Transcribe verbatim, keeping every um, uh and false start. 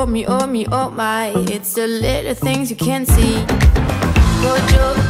me, oh me, oh my. It's the little things you can't see. Go,